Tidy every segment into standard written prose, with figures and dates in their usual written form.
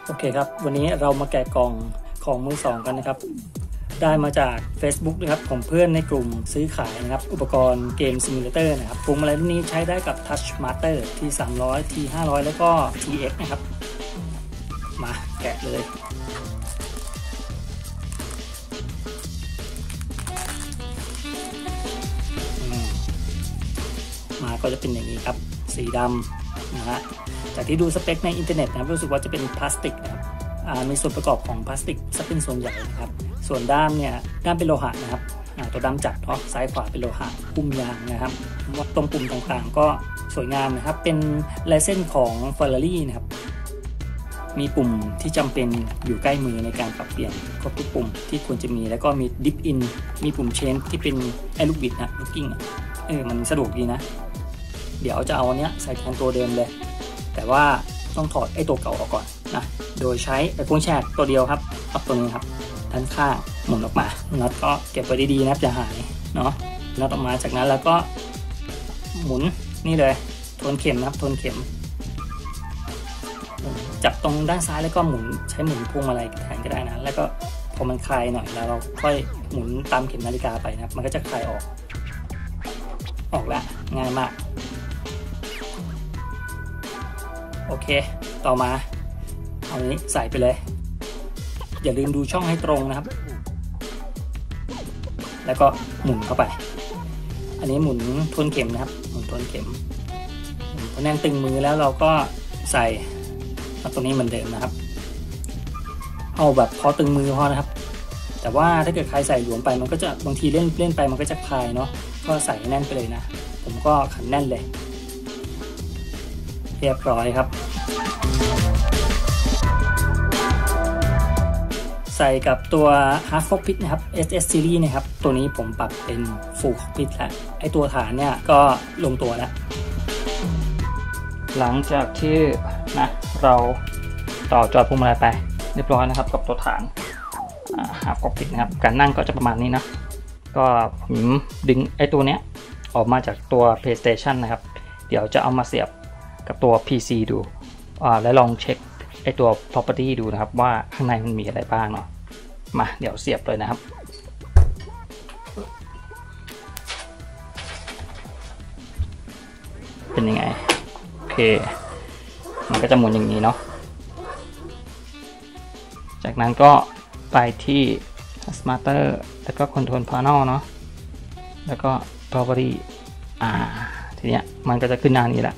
โอเคครับวันนี้เรามาแกะกล่องของมือสองกันนะครับได้มาจาก Facebook นะครับของเพื่อนในกลุ่มซื้อขายนะครับอุปกรณ์เกมซิมูเลเตอร์นะครับปุ่มอะไรพวกนี้ใช้ได้กับ Touch Master T300 T500 แล้วก็ TX นะครับมาแกะเลยมาก็จะเป็นอย่างนี้ครับสีดำนะฮะจากที่ดูสเปคในอินเทอร์เน็ตนะครับรู้สึกว่าจะเป็นพลาสติกนะครับมีส่วนประกอบของพลาสติกซะเป็นส่วนใหญ่นะครับส่วนด้ามเนี่ยด้ามเป็นโลหะนะครับตัวด้ามจัดเนาะซ้ายขวาเป็นโลหะหุ้มยางนะครับตรงปุ่มต่างๆก็สวยงามนะครับเป็นลายเส้นของ Ferrari นะครับมีปุ่มที่จำเป็นอยู่ใกล้มือในการปรับเปลี่ยนครบทุกปุ่มที่ควรจะมีแล้วก็มี Dip In มีปุ่ม Change ที่เป็นไอ้ลูกบิดนะลูกกิ้งมันสะดวกดีนะเดี๋ยวจะเอาอันเนี้ยใส่แทนตัวเดิมเลยแต่ว่าต้องถอดไอ้ตัวเก่าออกก่อนนะโดยใช้ไอ้พวงแฉกตัวเดียวครับกับตัวนี้ครับด้านข้างหมุนออกมาน็อตก็เก็บไว้ดีๆนะจะหายเนาะน็อตออกมาจากนั้นแล้วก็หมุนนี่เลยทวนเข็มนะครับทวนเข็มจับตรงด้านซ้ายแล้วก็หมุนใช้หมุนพวงมาลัยแทนก็ได้นะแล้วก็พอมันคลายหน่อยแล้วเราค่อยหมุนตามเข็มนาฬิกาไปนะครับมันก็จะคลายออกแล้วง่ายมากโอเคต่อมาเอานี้ใส่ไปเลยอย่าลืมดูช่องให้ตรงนะครับแล้วก็หมุนเข้าไปอันนี้หมุนทวนเข็มนะครับหมุนทวนเข็มพอแน่นตึงมือแล้วเราก็ใส่ตัวนี้เหมือนเดิมนะครับเอาแบบพอตึงมือพอนะครับแต่ว่าถ้าเกิดใครใส่หลวมไปมันก็จะบางทีเล่นไปมันก็จะคลายเนาะก็ใส่แน่นไปเลยนะผมก็ขันแน่นเลยเรียบร้อยครับใส่กับตัว Half Cockpit นะครับ SS Series นะครับตัวนี้ผมปรับเป็น Full Cockpit แล้วไอตัวฐานเนี่ยก็ลงตัวแล้วหลังจากที่นะเราต่อจอพวงมาลัยไปเรียบร้อยนะครับกับตัวฐาน Half Cockpit นะครับการนั่งก็จะประมาณนี้นะก็ผมดึงไอตัวเนี้ยออกมาจากตัว PlayStation นะครับเดี๋ยวจะเอามาเสียบกับตัว PC ดูและลองเช็คไอตัว property ดูนะครับว่าข้างในมันมีอะไรบ้างเนาะมาเดี๋ยวเสียบเลยนะครับเป็นยังไงโอเคมันก็จะหมุนอย่างนี้เนาะจากนั้นก็ไปที่ Smarter แล้วก็ Control Panel เนาะแล้วก็ propertyทีเนี้ยมันก็จะขึ้นหน้านี้แหละ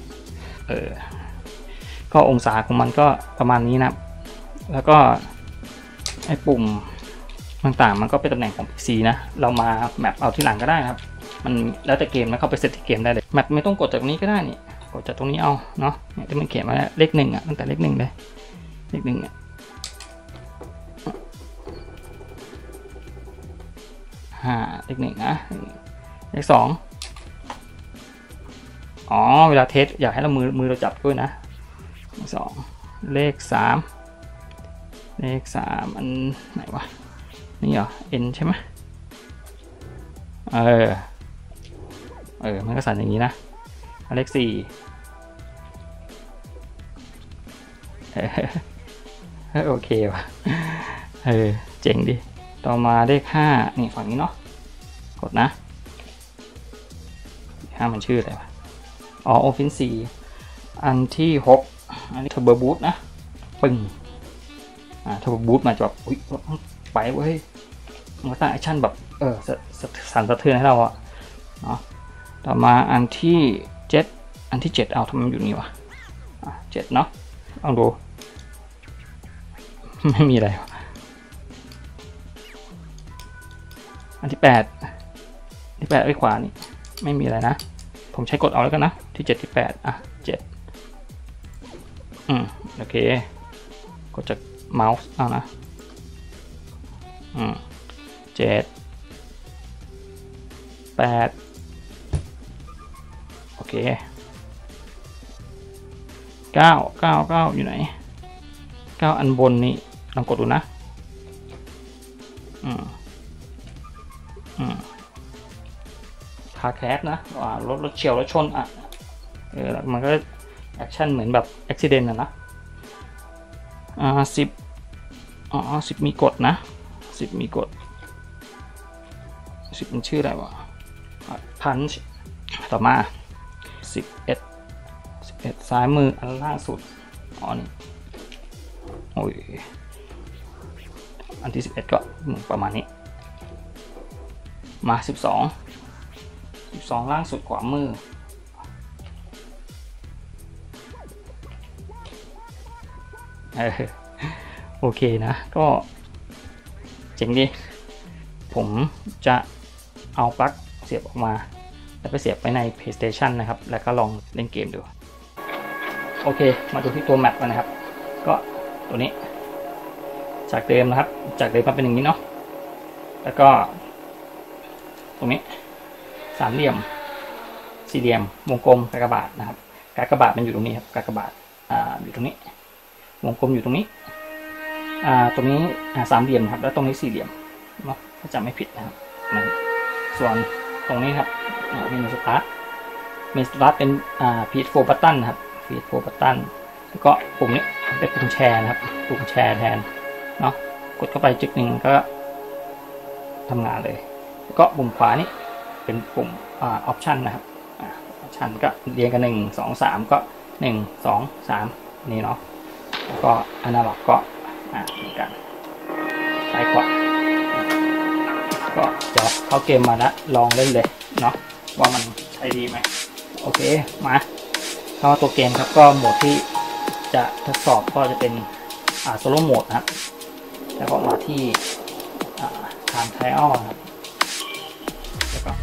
ก็องศาของมันก็ประมาณนี้นะแล้วก็ไอ้ปุ่มต่างๆมันก็เป็นตำแหน่งของ PC นะเรามาแมปเอาที่หลังก็ได้ครับมันแล้วแต่เกมแล้วเข้าไปเซตที่เกมได้เลยแมปไม่ต้องกดจากตรงนี้ก็ได้นี่กดจากตรงนี้เอาเนาะเนี่ยที่มันเขียนมาเลขหนึ่งตั้งแต่เลขหนึ่งเลยเลขหนึ่งเลขหนึ่งนะเลขสองเวลาเทสอยากให้เรามือเราจับด้วยนะสองเลขสามอันไหนวะนี่เหรอ N ใช่ไหมมันก็สั่นอย่างนี้นะเลขสี่โอเคว่ะเจ๋งดิต่อมาเลขห้านี่ฝั่งนี้เนาะกดนะ5มันชื่ออะไรวะOffensive อันที่6อันนี้ Turbo Boost นะปึ้งTurbo Boost มาจะแบบอุ๊ยไปเว้ยมาตั้งแอคชั่นแบบสั่นสะเทือนให้เราอะเนาะต่อมาอันที่7อันที่7เอาทำไมมันอยู่นี่วะ7เนาะลองดูไม่มีอะไรอันที่8ไว้ขวานี่ไม่มีอะไรนะผมใช้กดเอาแล้วกันนะที่7ที่87โอเคกดจากเมาส์เอานะ7 8โอเค9อยู่ไหน9อันบนนี่ลองกดดูนะคาแครชนะรถเฉียวรถชนมันก็แอคชั่นเหมือนแบบอุบิเหตุนะ 1010มีกฎนะ10มีกฎ10มันชื่ออะไรวะพันช์ต่อมา11ซ้ายมืออันล่างสุดนี่โอ้ยอันที่11ก็ประมาณนี้มา12ล่างสุดขวามือโอเคนะก็เจ๋งดีผมจะเอาปลั๊กเสียบออกมาแล้วไปเสียบไปใน PlayStation นะครับแล้วก็ลองเล่นเกมดูโอเคมาดูที่ตัวแมปกันนะครับก็ตัวนี้จากเดิมนะครับจากเดิมมาเป็นอย่างนี้เนาะแล้วก็ตรงนี้สามเหลี่ยมสี่เหลี่ยมวงกลมกากบาทนะครับกากบาทมันอยู่ตรงนี้ครับกากบาทอยู่ตรงนี้วงกลมอยู่ตรงนี้ตรงนี้สามเหลี่ยมครับแล้วตรงนี้สี่เหลี่ยมเนาะถ้าจำไม่ผิดนะครับส่วนตรงนี้ครับเมนูสตาร์ทเป็นPS4 บัตตันนะครับ PS4 บัตตันแล้วก็ปุ่มนี้เป็นปุ่มแชร์นะครับปุ่มแชร์แทนเนาะกดเข้าไปจุดหนึ่งก็ทำงานเลยแล้วก็ปุ่มขวานี่เป็นปุ่มออปชันนะครับออปชันก็เรียงกัน1 2 3ก็1 2 3นี่เนาะแล้วก็อนาล็อกก็เหมือนกันซ้ายขวาก็เดี๋ยวเข้าเกมมาแล้วลองเล่นเลยเนาะว่ามันใช้ดีไหมโอเคมาเข้าตัวเกมครับก็โหมดที่จะทดสอบก็จะเป็นโซโล่โหมดนะครับแล้วก็มาที่time trial ครับแล้วก็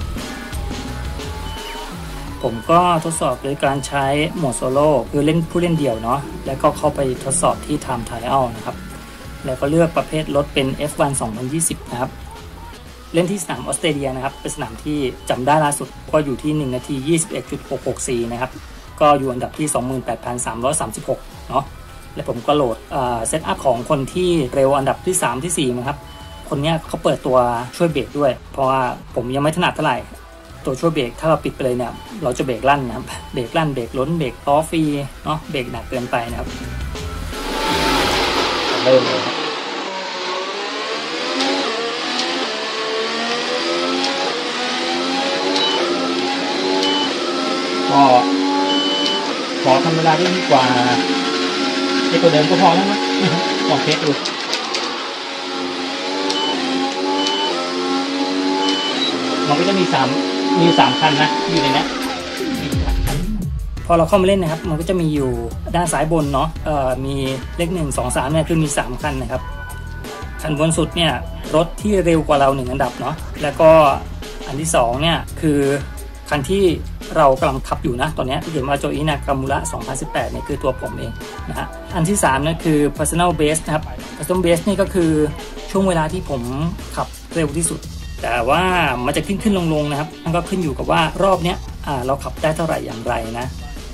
ผมก็ทดสอบโดยการใช้โหมดโซโล่คือเล่นผู้เล่นเดี่ยวเนาะแล้วก็เข้าไปทดสอบที่ time trial นะครับแล้วก็เลือกประเภทรถเป็น F1 2020นะครับเล่นที่สนามออสเตรเลียนะครับเป็นสนามที่จำได้ล่าสุดก็อยู่ที่1 นาที 21.664 นะครับก็อยู่อันดับที่ 28,336 เนาะและผมก็โหลดเซตอัพของคนที่เร็วอันดับที่3ที่4นะครับคนนี้เขาเปิดตัวช่วยเบรกด้วยเพราะว่าผมยังไม่ถนัดเท่าไหร่ตัวช่วยเบรกถ้าเราปิดไปเลยเนี่ยเราจะเบรกลั่นนะครับเบรกลั่นเบรกล้นเบรกล้อฟรีเนาะเบรกหนักเกินไปนะครับเริ่มเลยครับก็ขอทำเวลาได้ดีกว่าไอ้ตัวเดิมก็พอแล้วนะลองเทสดูมันก็จะมี3คันนะอยู่ในนี้พอเราเข้ามาเล่นนะครับมันก็จะมีอยู่ด้านซ้ายบนเนาะมีเลข1 2 3เนี่ยคือมี3คันนะครับคันบนสุดเนี่ยรถที่เร็วกว่าเรา1อันดับเนาะแล้วก็อันที่2เนี่ยคือคันที่เรากำลังขับอยู่นะตอนนี้ที่เห็นว่าโจอินากามูระ2018เนี่ยคือตัวผมเองนะฮะอันที่3นั่นคือ personal best นะครับ personal best นี่ก็คือช่วงเวลาที่ผมขับเร็วที่สุดแต่ว่ามันจะขึ้นลงนะครับมันก็ขึ้นอยู่กับว่ารอบเนี้ยเราขับได้เท่าไหร่อย่างไรนะ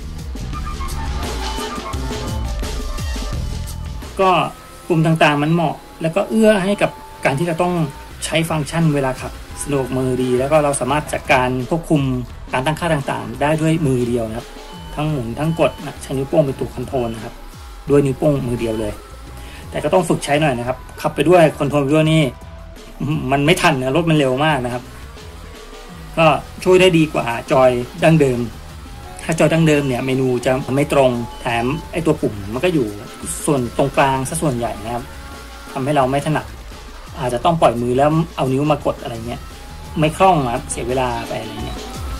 ก็ปุ่มต่างๆมันเหมาะแล้วก็เอื้อให้กับการที่เราต้องใช้ฟังก์ชันเวลาขับสะดวกมือดีแล้วก็เราสามารถจัดการควบคุมการตั้งค่าต่างๆได้ด้วยมือเดียวนะครับทั้งหมุนทั้งกดนะใช้นิ้วโป้งเป็นตัวคอนโทรลนะครับด้วยนิ้วโป้งมือเดียวเลยแต่ก็ต้องฝึกใช้หน่อยนะครับขับไปด้วยคอนโทรลไปด้วยนี่มันไม่ทันนะรถมันเร็วมากนะครับก็ช่วยได้ดีกว่าจอยดั้งเดิมถ้าจอยดั้งเดิมเนี่ยเมนูจะไม่ตรงแถมไอตัวปุ่มมันก็อยู่ส่วนตรงกลางซะส่วนใหญ่นะครับทำให้เราไม่ถนัดอาจจะต้องปล่อยมือแล้วเอานิ้วมากดอะไรเงี้ยไม่คล่องครับเสียเวลาไปอะไรเงี้ย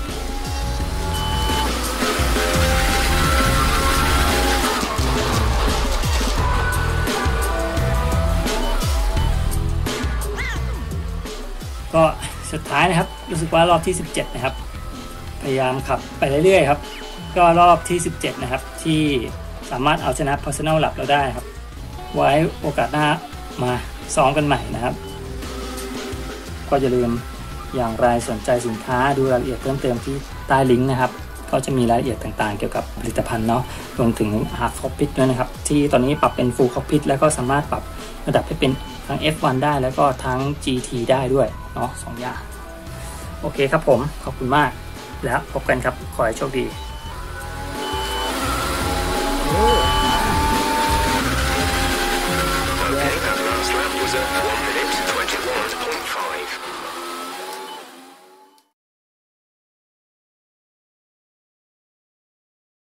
ก็สุดท้ายนะครับรู้สึกว่ารอบที่17นะครับพยายามขับไปเรื่อยๆครับก็รอบที่17นะครับที่สามารถเอาชนะ Personal Lap เราได้ครับไว้โอกาสหน้ามาซ้อมกันใหม่นะครับก็อย่าลืมอย่างไรสนใจสินค้าดูรายละเอียดเพิ่มเติมที่ใต้ลิงก์นะครับก็จะมีรายละเอียดต่างๆเกี่ยวกับผลิตภัณฑ์เนาะรวมถึง Hard Cockpit ด้วยนะครับที่ตอนนี้ปรับเป็น Full Cockpit แล้วก็สามารถปรับระดับให้เป็นทั้ง F1 ได้แล้วก็ทั้ง GT ได้ด้วยเนาะ2 อย่างโอเคครับผมขอบคุณมากแล้วพบกันครับขอให้โชคดี Is it?